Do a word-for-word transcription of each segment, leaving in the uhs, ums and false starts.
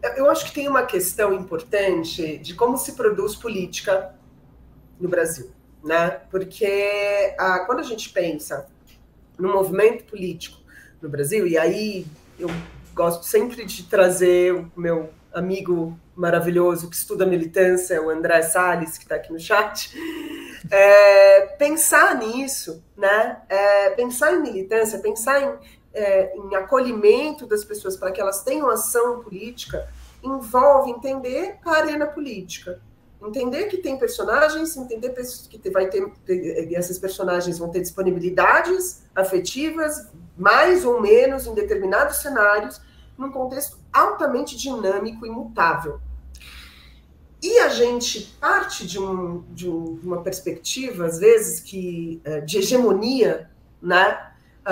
Eu acho que tem uma questão importante de como se produz política no Brasil, né? Porque ah, quando a gente pensa no movimento político no Brasil, e aí eu gosto sempre de trazer o meu amigo maravilhoso que estuda militância, o André Salles, que está aqui no chat, é, pensar nisso, né? É, pensar em militância, pensar em, é, em acolhimento das pessoas para que elas tenham ação política, envolve entender a arena política. Entender que tem personagens, entender que vai ter, essas personagens vão ter disponibilidades afetivas, mais ou menos em determinados cenários, num contexto altamente dinâmico e mutável. E a gente parte de, um, de, um, de uma perspectiva, às vezes, que, de hegemonia, né,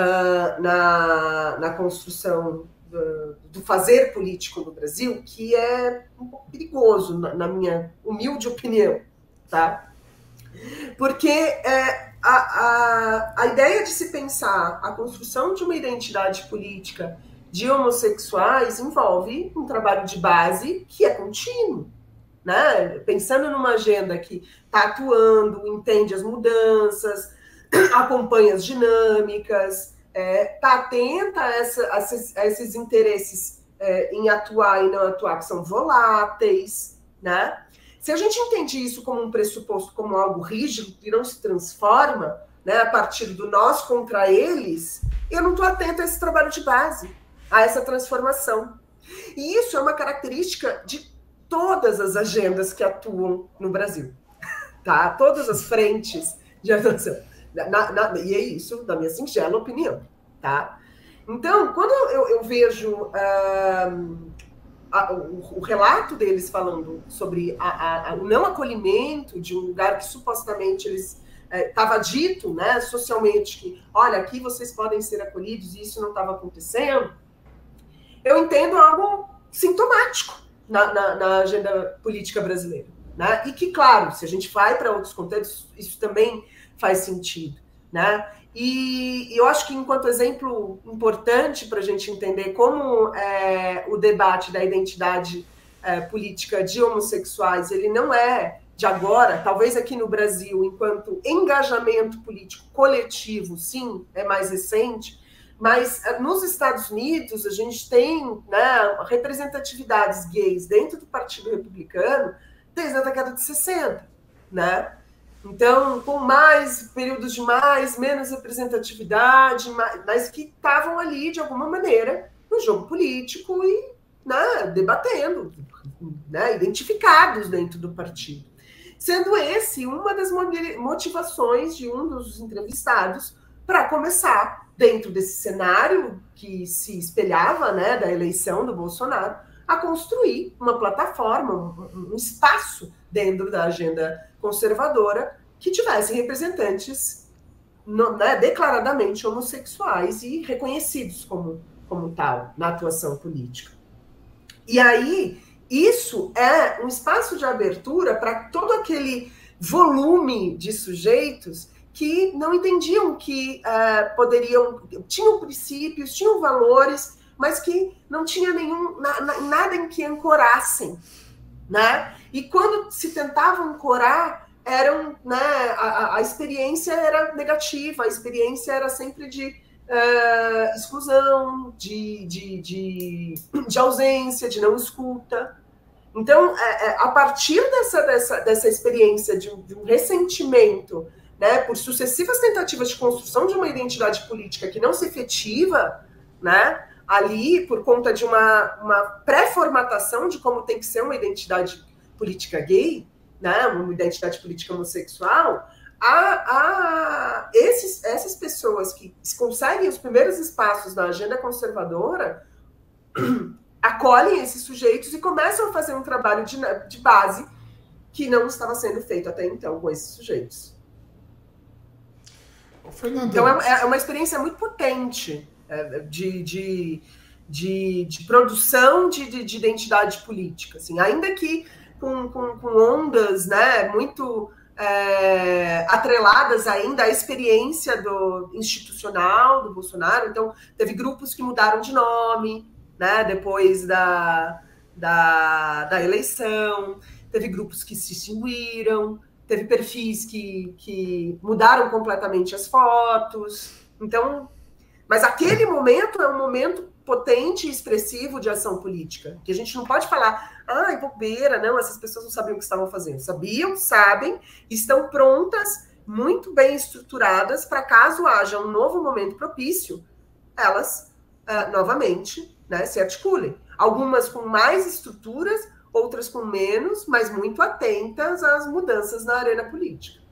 na, na construção do, do fazer político no Brasil, que é um pouco perigoso, na, na minha humilde opinião, tá? Porque é, a, a, a ideia de se pensar a construção de uma identidade política de homossexuais envolve um trabalho de base que é contínuo, né? Pensando numa agenda que está atuando, entende as mudanças, acompanha as dinâmicas, está é, atenta a, essa, a, esses, a esses interesses é, em atuar e não atuar, que são voláteis, né? Se a gente entende isso como um pressuposto, como algo rígido, que não se transforma, né, a partir do nós contra eles, eu não estou atento a esse trabalho de base, a essa transformação. E isso é uma característica de todas as agendas que atuam no Brasil, tá? Todas as frentes de atuação. Na, na, e é isso, na minha singela opinião, tá? Então, quando eu, eu vejo uh, a, o, o relato deles falando sobre a, a, a, o não acolhimento de um lugar que supostamente eles estava é, dito, né, socialmente, que, olha, aqui vocês podem ser acolhidos e isso não estava acontecendo, eu entendo algo sintomático na, na, na agenda política brasileira, né? E que, claro, se a gente vai para outros contextos, isso também faz sentido, né? E, e eu acho que, enquanto exemplo importante para a gente entender como é, o debate da identidade é, política de homossexuais, ele não é de agora, talvez aqui no Brasil, enquanto engajamento político coletivo, sim, é mais recente, mas nos Estados Unidos a gente tem, né, representatividades gays dentro do Partido Republicano desde a década de sessenta, né? Então, com mais períodos de mais, menos representatividade, mas que estavam ali, de alguma maneira, no jogo político e, né, debatendo, né, identificados dentro do partido. Sendo esse uma das motivações de um dos entrevistados para começar, dentro desse cenário que se espelhava, né, da eleição do Bolsonaro, a construir uma plataforma, um, um espaço dentro da agenda conservadora que tivesse representantes, no, né, declaradamente homossexuais e reconhecidos como, como tal na atuação política. E aí, isso é um espaço de abertura para todo aquele volume de sujeitos que não entendiam que uh, poderiam, tinham princípios, tinham valores, mas que não tinha nenhum, na, na, nada em que ancorassem, né? E quando se tentava ancorar, eram, né, a, a experiência era negativa, a experiência era sempre de uh, exclusão, de, de, de, de ausência, de não escuta. Então, é, é, a partir dessa, dessa, dessa experiência de, de um ressentimento, né, por sucessivas tentativas de construção de uma identidade política que não se efetiva, né, ali por conta de uma, uma pré-formatação de como tem que ser uma identidade política gay, né, uma identidade política homossexual, a, a esses, essas pessoas que conseguem os primeiros espaços na agenda conservadora acolhem esses sujeitos e começam a fazer um trabalho de, de base que não estava sendo feito até então com esses sujeitos. Fernanda. Então, é, é uma experiência muito potente é, de, de, de, de produção de, de, de identidade política, assim, ainda que com, com, com ondas, né, muito é, atreladas ainda à experiência do institucional do Bolsonaro. Então, teve grupos que mudaram de nome, né, depois da, da, da eleição, teve grupos que se extinguiram, teve perfis que, que mudaram completamente as fotos. Então, mas aquele momento é um momento potente e expressivo de ação política, que a gente não pode falar, ai, bobeira, não, essas pessoas não sabiam o que estavam fazendo. Sabiam, sabem, estão prontas, muito bem estruturadas, para caso haja um novo momento propício, elas, uh, novamente, né, se articulem. Algumas com mais estruturas, outras com menos, mas muito atentas às mudanças na arena política.